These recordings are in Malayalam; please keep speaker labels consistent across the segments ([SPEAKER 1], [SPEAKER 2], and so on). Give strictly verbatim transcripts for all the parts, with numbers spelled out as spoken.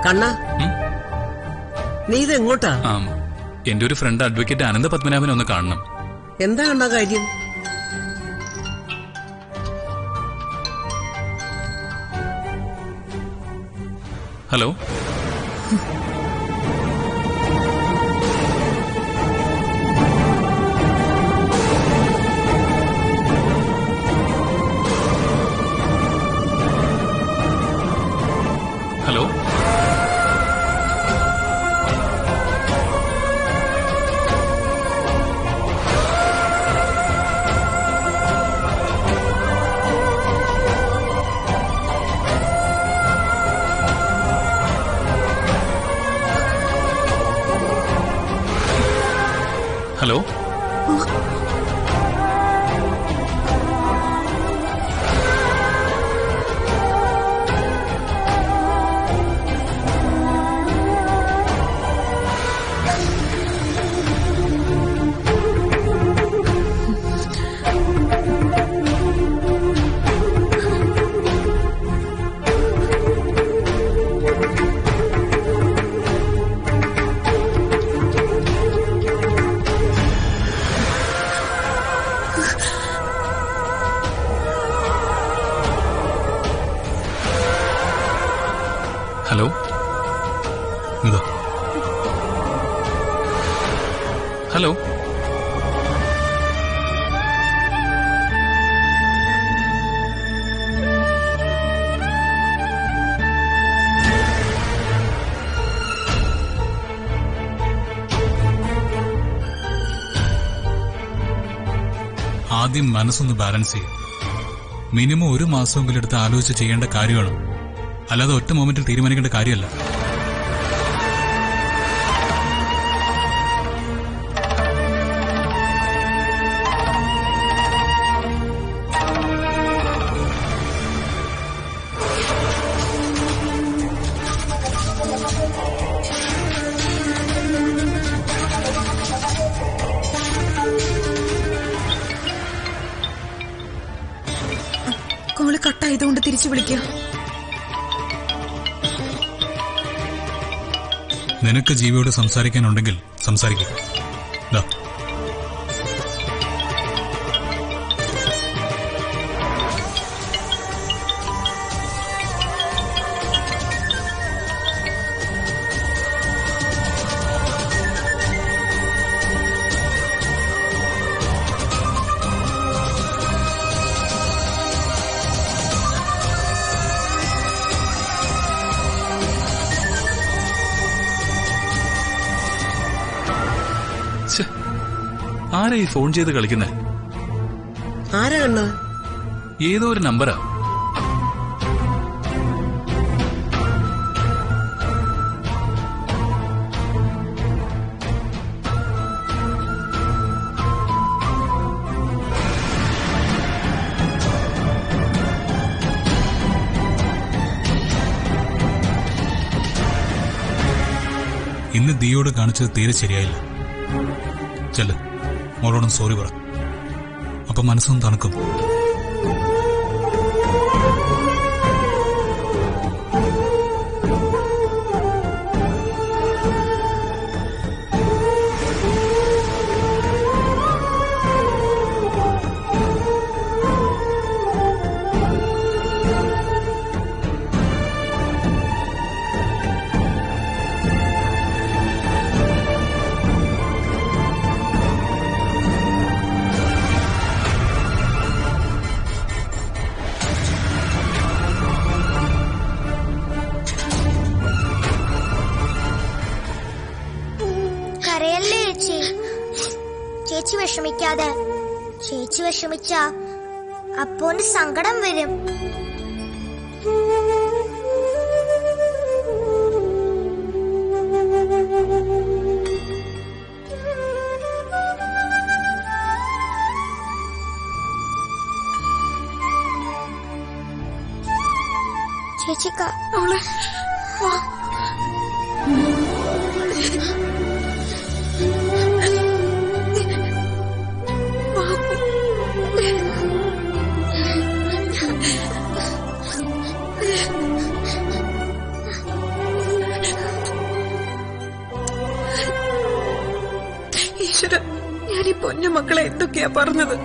[SPEAKER 1] കണ്ണ, നീ ഇത് എങ്ങോട്ടാ?
[SPEAKER 2] എന്റെ ഒരു ഫ്രണ്ട് അഡ്വക്കേറ്റ് അനന്ത പത്മനാഭനെ ഒന്ന് കാണണം.
[SPEAKER 1] എന്താ കണ്ണ കാര്യം?
[SPEAKER 2] ഹലോ, ഹലോ, ഹലോ, ഹലോ, ഇതാ. ഹലോ,
[SPEAKER 3] ആദ്യം മനസ്സൊന്ന് ബാലൻസ് ചെയ്യും. മിനിമം ഒരു മാസമെങ്കിലും എടുത്ത് ആലോചിച്ച് ചെയ്യേണ്ട കാര്യമാണ്, അല്ലാതെ ഒറ്റ മൊമെന്റിൽ തീരുമാനിക്കേണ്ട കാര്യമല്ല.
[SPEAKER 4] കോള് കട്ടായതുകൊണ്ട് തിരിച്ചു വിളിക്കുക.
[SPEAKER 3] നിനക്ക് ജീവിയോട് സംസാരിക്കാനുണ്ടെങ്കിൽ സംസാരിക്കുക.
[SPEAKER 2] ആരാ ഈ ഫോൺ ചെയ്ത് കളിക്കുന്നേ?
[SPEAKER 1] ആരാ കണ്ണ?
[SPEAKER 2] ഏതോ ഒരു നമ്പറാ.
[SPEAKER 3] ഇന്ന് ദിയോട് കാണിച്ചത് തീരെ ശരിയായില്ല. ചെല്ല്, മോളോടും സോറി പറ. അപ്പൊ മനസ്സൊന്നും തണുക്കും.
[SPEAKER 5] ചേച്ചി വിഷമിക്കാതെ. ചേച്ചി വിഷമിച്ച അപ്പോന്റെ സങ്കടം വരും. ചേച്ചിക്ക
[SPEAKER 4] പൊന്നുമക്കളെ എന്തൊക്കെയാ പറഞ്ഞത്.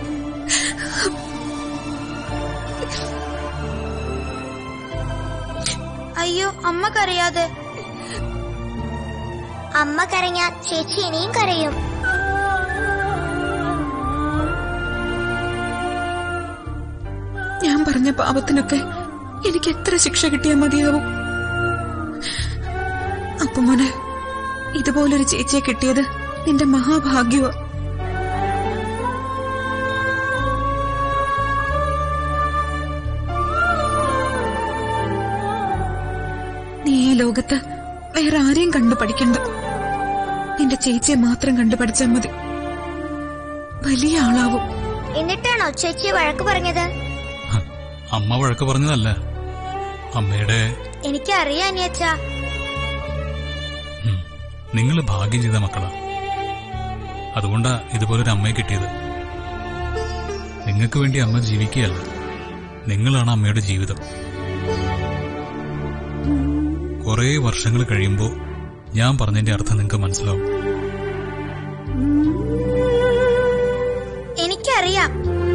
[SPEAKER 5] അയ്യോ, അമ്മ കരയാതെ. അമ്മ കരഞ്ഞാ ചേച്ചി ഇനിയും കരയും.
[SPEAKER 4] ഞാൻ പറഞ്ഞ പാപത്തിനൊക്കെ എനിക്ക് എത്ര ശിക്ഷ കിട്ടിയാൽ മതിയാവും. അപ്പൊ മോനെ, ഇതുപോലൊരു ചേച്ചിയെ കിട്ടിയത് നിന്റെ മഹാഭാഗ്യവാ. നീ ഈ ലോകത്ത് വേറെ ആരെയും കണ്ടു പഠിക്കണ്ട. നിന്റെ ചേച്ചിയെ മാത്രം കണ്ടു പഠിച്ചാൽ മതി. വലിയ ആളാവും.
[SPEAKER 5] എന്നിട്ടാണോ ചേച്ചി വഴക്ക് പറഞ്ഞത്?
[SPEAKER 3] അമ്മ വഴക്ക് പറഞ്ഞതല്ല, അമ്മയുടെ.
[SPEAKER 5] എനിക്കറിയാം അനിയച്ച.
[SPEAKER 3] നിങ്ങൾ ഭാഗ്യം ചെയ്ത മക്കളാ. അതുകൊണ്ടാ ഇതുപോലൊരു അമ്മയെ കിട്ടിയത്. നിങ്ങൾക്ക് വേണ്ടി അമ്മ ജീവിക്കുകയല്ല, നിങ്ങളാണ് അമ്മയുടെ ജീവിതം. കുറേ വർഷങ്ങൾ കഴിയുമ്പോ ഞാൻ പറഞ്ഞതിന്റെ അർത്ഥം നിങ്ങൾക്ക് മനസ്സിലാവും.
[SPEAKER 5] എനിക്കറിയാം.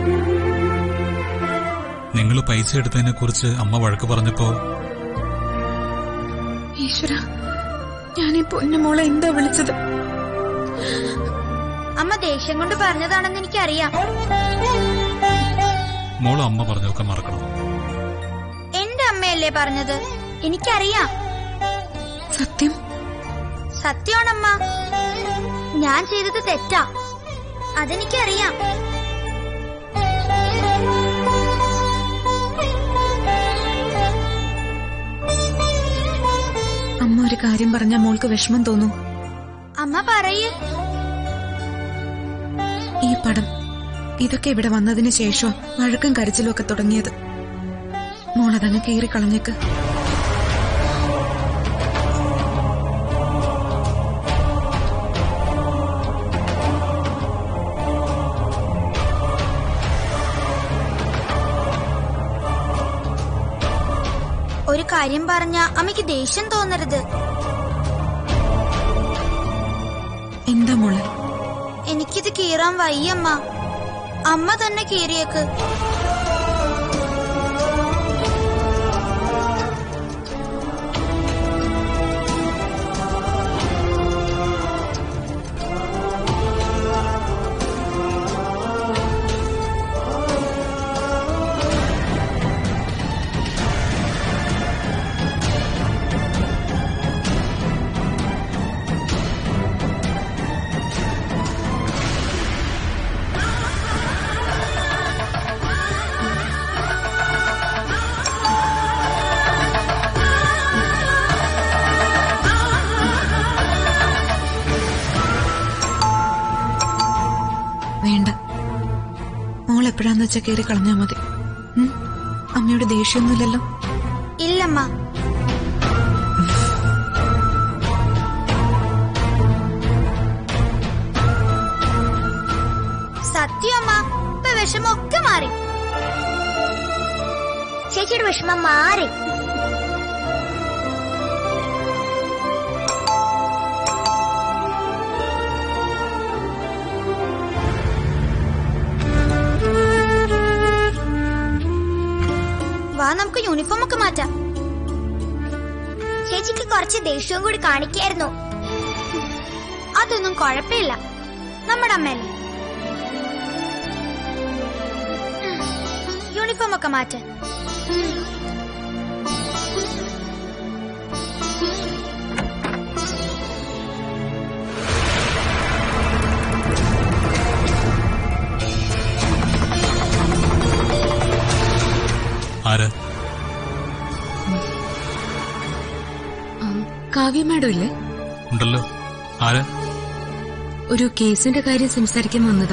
[SPEAKER 3] നിങ്ങൾ പൈസ എടുത്തതിനെ കുറിച്ച് അമ്മ വഴക്ക് പറഞ്ഞപ്പോ,
[SPEAKER 4] ഈശ്വര, ഞാനീ പൊന്നുമോളെ എന്താ വിളിച്ചത്?
[SPEAKER 5] അമ്മ ദേഷ്യം കൊണ്ട് പറഞ്ഞതാണെന്ന് എനിക്കറിയാം.
[SPEAKER 3] മോള് അമ്മ പറഞ്ഞതൊക്കെ മറക്കണം.
[SPEAKER 5] എന്റെ അമ്മയല്ലേ പറഞ്ഞത്? എനിക്കറിയാം.
[SPEAKER 4] സത്യം
[SPEAKER 5] സത്യമാണമ്മ. ഞാൻ ചെയ്തത് തെറ്റാ, അതെനിക്കറിയാം.
[SPEAKER 4] അമ്മ ഒരു കാര്യം പറഞ്ഞാ മോൾക്ക് വിഷമം തോന്നും.
[SPEAKER 5] അമ്മ പറയേ.
[SPEAKER 4] ഈ പടം ഇതൊക്കെ ഇവിടെ വന്നതിന് ശേഷം വഴക്കും കരച്ചിലും ഒക്കെ തുടങ്ങിയത്. മോളതങ്ങ് കീറിക്കളഞ്ഞേക്ക്.
[SPEAKER 5] ഒരു കാര്യം പറഞ്ഞ അമ്മയ്ക്ക് ദേഷ്യം തോന്നരുത്.
[SPEAKER 4] എന്താ മോളെ?
[SPEAKER 5] എനിക്കിത് കീറാൻ വയ്യമ്മ. അമ്മ തന്നെ കീറിയേക്ക്.
[SPEAKER 4] വേണ്ട, മോൾ എപ്പോഴാന്ന് വെച്ചാ കയറി കളഞ്ഞാ മതി. അമ്മയോട് ദേഷ്യമൊന്നുമില്ലല്ലോ?
[SPEAKER 5] ഇല്ലമ്മ. സത്യമമ്മ, ഇപ്പൊ വിഷമൊക്കെ മാറി. ചേച്ചിയുടെ വിഷമം മാറി. വാ, നമുക്ക് യൂണിഫോം ഒക്കെ മാറ്റാം. ചേച്ചിക്ക് കുറച്ച് ദേഷ്യവും കൂടി കാണിക്കായിരുന്നു. അതൊന്നും കുഴപ്പമില്ല, നമ്മുടെ അമ്മയല്ലേ. യൂണിഫോം ഒക്കെ മാറ്റാൻ.
[SPEAKER 3] ആരാ?
[SPEAKER 4] കാവ്യ മാഡം ഇല്ലേ?
[SPEAKER 3] ഉണ്ടല്ലോ. ആരാ?
[SPEAKER 4] ഒരു കേസിന്റെ കാര്യം സംസാരിക്കാൻ വന്നതാ.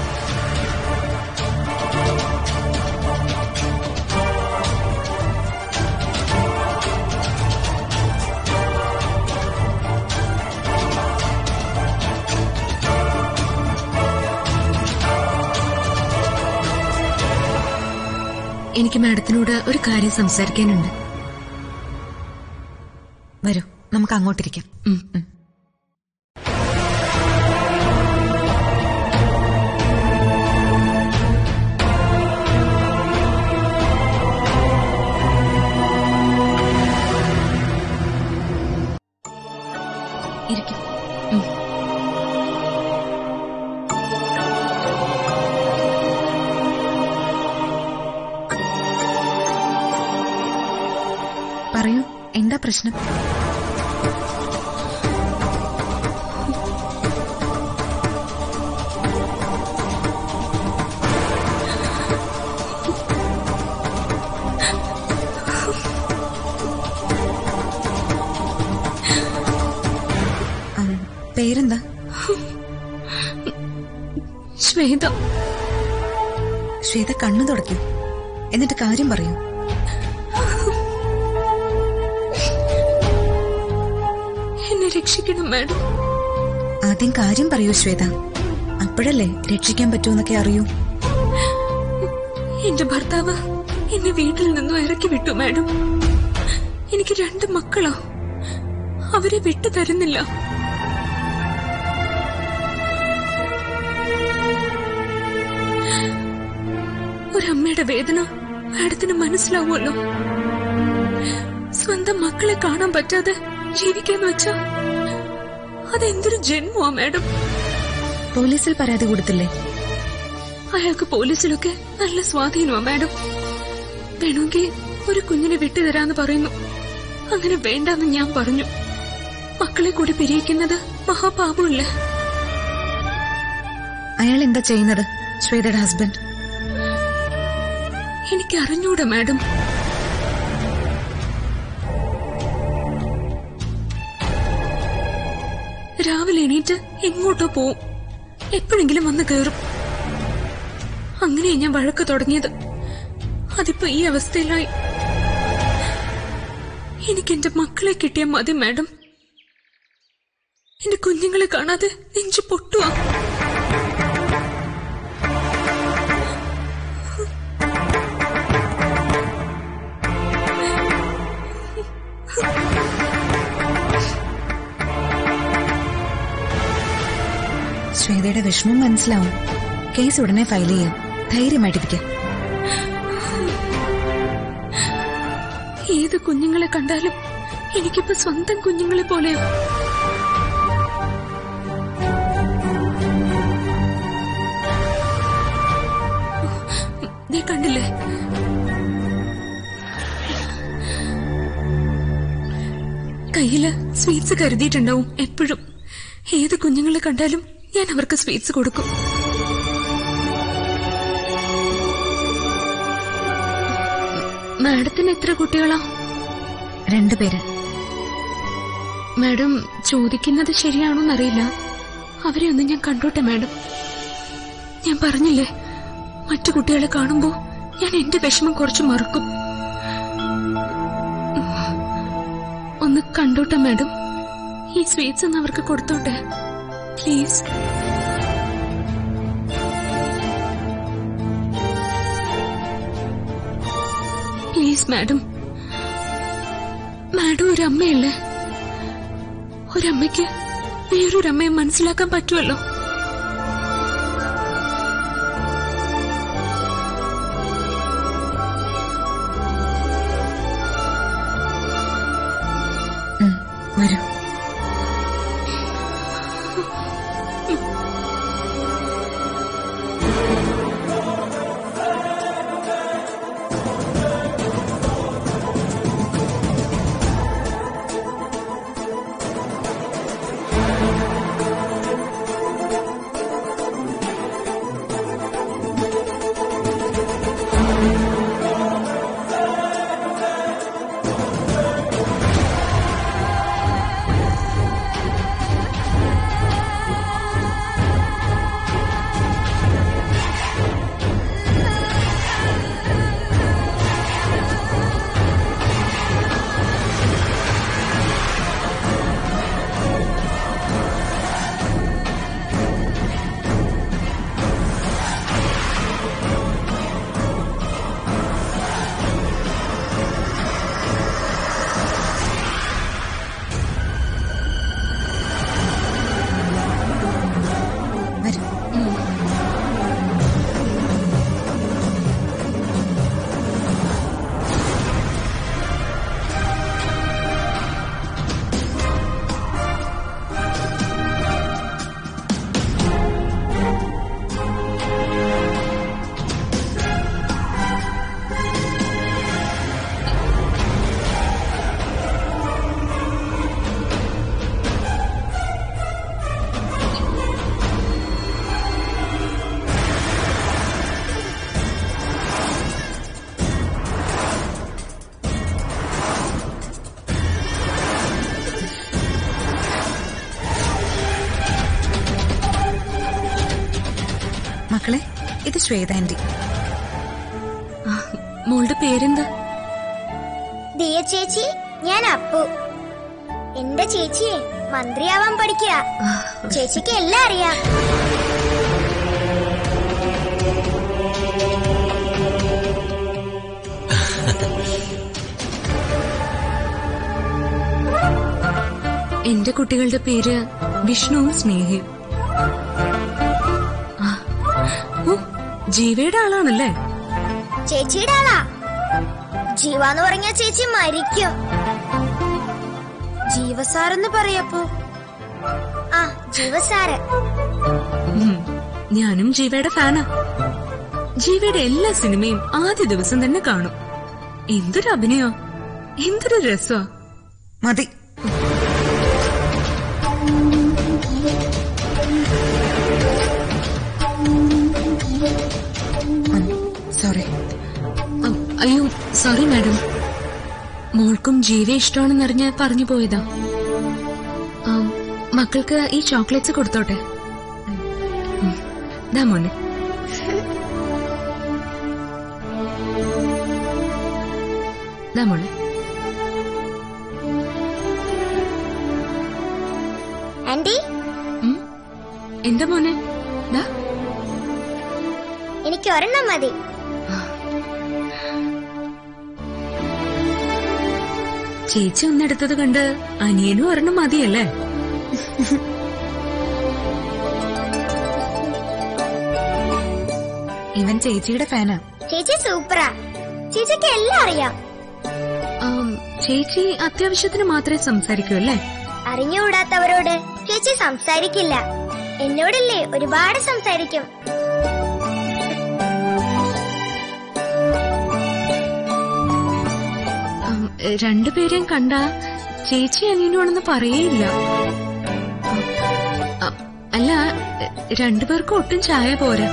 [SPEAKER 4] എനിക്ക് മാഡത്തിനോട് ഒരു കാര്യം സംസാരിക്കാനുണ്ട്. വരൂ, നമുക്ക് അങ്ങോട്ടിരിക്കാം. പറയൂ, എന്താ പ്രശ്നം? പേരെന്താ?
[SPEAKER 6] ശ്വേത.
[SPEAKER 4] ശ്വേത കണ്ണു തുടയ്ക്കൂ, എന്നിട്ട് കാര്യം പറയൂ.
[SPEAKER 6] എന്നെ രക്ഷിക്കണം മാഡം.
[SPEAKER 4] ആദ്യം കാര്യം പറയൂ ശ്വേത, അപ്പോഴല്ലേ രക്ഷിക്കാൻ പറ്റൂന്നൊക്കെ അറിയൂ.
[SPEAKER 6] എന്റെ ഭർത്താവ് എന്നെ വീട്ടിൽ നിന്നും ഇറക്കി വിട്ടു മാഡം. എനിക്ക് രണ്ട് മക്കളാ, അവരെ വിട്ടു തരുന്നില്ല. ഒരമ്മയുടെ വേദന മാഡത്തിന് മനസ്സിലാവുമല്ലോ. സ്വന്തം മക്കളെ കാണാൻ പറ്റാതെ ജീവിക്കാന്ന് വെച്ചാ അതെന്തൊരു ജന്മമാ മാഡം.
[SPEAKER 4] പോലീസിൽ പരാതി കൊടുത്തില്ലേ?
[SPEAKER 6] അയാൾക്ക് പോലീസിലൊക്കെ നല്ല സ്വാധീനമാ മാഡം. വേണമെങ്കിൽ ഒരു കുഞ്ഞിനെ വിട്ടുതരാന്ന് പറയുന്നു. അങ്ങനെ വേണ്ടെന്ന് ഞാൻ പറഞ്ഞു. മക്കളെ കൂടി പിരിയിക്കുന്നത് മഹാപാപമല്ലേ.
[SPEAKER 4] അയാൾ എന്താ ചെയ്യുന്നത്, ശ്വേതയുടെ ഹസ്ബൻഡ്?
[SPEAKER 6] എനിക്ക് അറിഞ്ഞൂടാ മാഡം. രാവിലെ എണീറ്റ് എങ്ങോട്ടോ പോവും, എപ്പോഴെങ്കിലും വന്ന് കയറും. അങ്ങനെയാ ഞാൻ വഴക്ക് തുടങ്ങിയത്. അതിപ്പോ ഈ അവസ്ഥയിലായി. എനിക്ക് എന്റെ മക്കളെ കിട്ടിയാൽ മതി മാഡം. എന്റെ കുഞ്ഞുങ്ങളെ കാണാതെ നെഞ്ചു പൊട്ടുവാ.
[SPEAKER 4] ശ്വേതയുടെ വിഷമം മനസ്സിലാവും. കേസ് ഉടനെ ഫയൽ ചെയ്യാം. ധൈര്യമായിട്ടിരിക്കാം.
[SPEAKER 6] ഏത് കുഞ്ഞുങ്ങളെ കണ്ടാലും എനിക്കിപ്പോ സ്വന്തം കുഞ്ഞുങ്ങളെ പോലെയോ. നീ കണ്ടില്ലേ, കയ്യില് സ്വീറ്റ്സ് കരുതിയിട്ടുണ്ടാവും എപ്പോഴും. ഏത് കുഞ്ഞുങ്ങളെ കണ്ടാലും ഞാൻ അവർക്ക് സ്വീറ്റ്സ് കൊടുക്കും. മാഡത്തിന് എത്ര കുട്ടികളാ?
[SPEAKER 4] രണ്ടുപേര്.
[SPEAKER 6] മാഡം ചോദിക്കുന്നത് ശരിയാണോന്നറിയില്ല. അവരെ ഒന്ന് ഞാൻ കണ്ടോട്ടെ മാഡം. ഞാൻ പറഞ്ഞില്ലേ, മറ്റു കുട്ടികളെ കാണുമ്പോ ഞാൻ എന്റെ വിഷമം കുറച്ച് മറക്കും. ഒന്ന് കണ്ടോട്ടെ മാഡം. ഈ സ്വീറ്റ്സ് ഒന്ന് അവർക്ക് കൊടുത്തോട്ടെ പ്ലീസ്. Please madam. മാഡം ഒരു അമ്മയല്ലേ. ഒരമ്മയ്ക്ക് വേറൊരമ്മയെ മനസ്സിലാക്കാൻ പറ്റുമല്ലോ.
[SPEAKER 4] വരൂ. ഇത് ശ്വേത ആന്റി.
[SPEAKER 6] മോളുടെ പേരെന്താ?
[SPEAKER 5] ദിയ ചേച്ചി, ഞാൻ അപ്പു. എന്റെ ചേച്ചിയെ മന്ത്രിയാവാൻ പഠിക്കുക. ചേച്ചിക്ക് എല്ലാം അറിയാം.
[SPEAKER 6] എന്റെ കുട്ടികളുടെ പേര് വിഷ്ണുവും സ്നേഹയും. ജീവയുടെ ആളാണല്ലേ?
[SPEAKER 5] ചേച്ചിയുടെ ആളാ. ജീവാന്ന് പറഞ്ഞ ചേച്ചി മരിക്കും. ജീവസാറെന്ന് പറയപ്പോ. ആ, ജീവസാറ്.
[SPEAKER 6] ഞാനും ജീവയുടെ ഫാനാ. ജീവയുടെ എല്ലാ സിനിമയും ആദ്യ ദിവസം തന്നെ കാണും. എന്തൊരു അഭിനയോ, എന്തൊരു രസോ.
[SPEAKER 4] മതി. സോറി.
[SPEAKER 6] അയ്യോ സോറി മാഡം. മോൾക്കും ജീവ ഇഷ്ടമാണെന്നറിഞ്ഞ് പറഞ്ഞു പോയതാ. മക്കൾക്ക് ഈ ചോക്ലേറ്റ്സ് കൊടുത്തോട്ടെ. ദാ മോനെ. ദാ മോളെ.
[SPEAKER 5] ആന്റി,
[SPEAKER 6] എന്താ മോനെ? ദാ
[SPEAKER 5] എനിക്ക് ഒരെണ്ണം മതി.
[SPEAKER 6] ചേച്ചി ഒന്നെടുത്തത് കണ്ട് അനിയനും ഒരെണ്ണം മതിയല്ലേ?
[SPEAKER 4] ഇവൻ ചേച്ചിയുടെ ഫാനാ.
[SPEAKER 5] ചേച്ചി സൂപ്പറാ. ചേച്ചിക്ക് എല്ലാം അറിയാം.
[SPEAKER 6] ചേച്ചി അത്യാവശ്യത്തിന് മാത്രമേ സംസാരിക്കൂ അല്ലേ?
[SPEAKER 5] അറിഞ്ഞുകൂടാത്തവരോട് ചേച്ചി സംസാരിക്കില്ല. എന്നോടല്ലേ ഒരുപാട് സംസാരിക്കും.
[SPEAKER 6] രണ്ടുപേരെയും കണ്ട ചേച്ചി അനിയനുമാണെന്ന് പറയേയില്ല. അല്ല, രണ്ടുപേർക്കും ഒട്ടും ചായ പോരാ.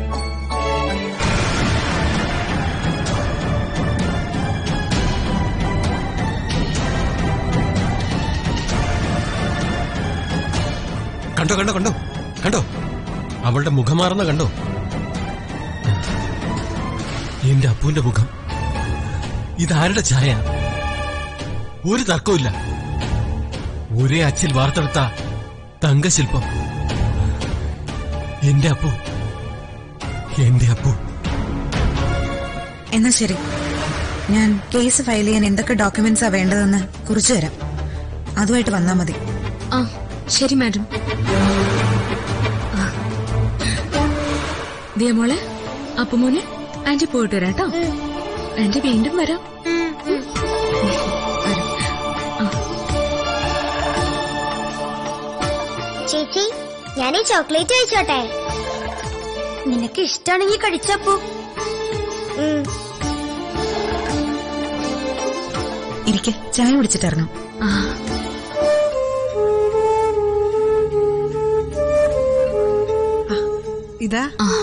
[SPEAKER 7] കണ്ടോ കണ്ടോ കണ്ടോ കണ്ടോ അവളുടെ മുഖം മാറുന്ന കണ്ടോ? എന്റെ അപ്പുവിന്റെ മുഖം. ഇതാരുടെ ഛായ? ഒരു തർക്കമില്ല. ഒരേ അച്ചിൽ വാർത്തെടുത്ത തങ്കശില്പം. എന്റെ അപ്പു, എന്റെ അപ്പു.
[SPEAKER 4] എന്നാ ശരി, ഞാൻ കേസ് ഫയൽ ചെയ്യാൻ എന്തൊക്കെ ഡോക്യുമെന്റ്സാ വേണ്ടതെന്ന് കുറിച്ചു തരാം. അതുമായിട്ട് വന്നാ മതി.
[SPEAKER 6] ആ ശരി മാഡം. ദിയമോളെ, അപ്പുമോനെ, ആന്റി പോയിട്ട് വരാം കേട്ടോ. ആന്റി വീണ്ടും വരാം.
[SPEAKER 5] ചേച്ചി, ഞാൻ ഈ ചോക്ലേറ്റ് കഴിച്ചോട്ടെ? നിനക്ക് ഇഷ്ടമാണെങ്കിൽ കഴിച്ചപ്പോ.
[SPEAKER 4] ഇരിക്കെ, ചായ കുടിച്ചിട്ടിറങ്ങാം.
[SPEAKER 6] ആ
[SPEAKER 1] ഇതാ.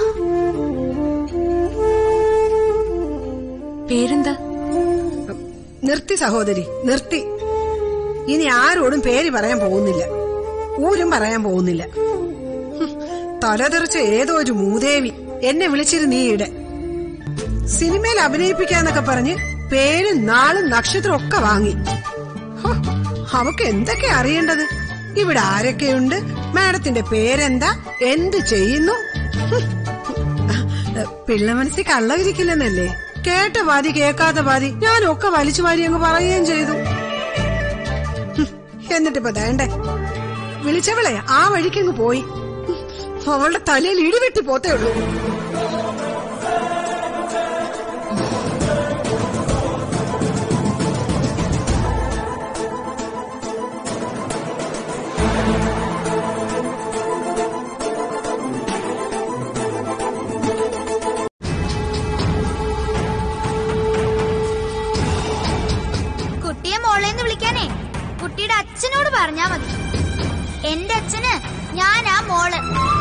[SPEAKER 6] പേരെന്താ?
[SPEAKER 1] നിർത്തി സഹോദരി, നിർത്തി. ഇനി ആരോടും പേര് പറയാൻ പോകുന്നില്ല, ഊരും പറയാൻ പോകുന്നില്ല. തലതെറിച്ച ഏതോ ഒരു മൂദേവി എന്നെ വിളിച്ചിരുന്നു ഈയിടെ. സിനിമയിൽ അഭിനയിപ്പിക്കാന്നൊക്കെ പറഞ്ഞ് പേരും നാളും നക്ഷത്രം ഒക്കെ വാങ്ങി. അവക്ക് എന്തൊക്കെ അറിയേണ്ടത്? ഇവിടെ ആരൊക്കെയുണ്ട്, മാഡത്തിന്റെ പേരെന്താ, എന്ത് ചെയ്യുന്നു? പിള്ള മനസ്സിൽ കള്ളവിരിക്കില്ലെന്നല്ലേ? കേട്ട പാതി കേൾക്കാത്ത പാതി ഞാനൊക്കെ വലിച്ചു വാരി അങ്ങ് പറയുകയും ചെയ്തു. എന്നിട്ടിപ്പോ വേണ്ടേ, വിളിച്ചവളെ ആ വഴിക്കങ്ങ് പോയി. അവളുടെ തലയിൽ ഇടിവെട്ടി പോത്തേ ഉള്ളൂ.
[SPEAKER 5] കുട്ടിയെ മോളേന്ന് വിളിക്കാനേ കുട്ടിയുടെ അച്ഛനോട് പറഞ്ഞാ മതി. എന്റെ അച്ഛന് ഞാനാ മോള്.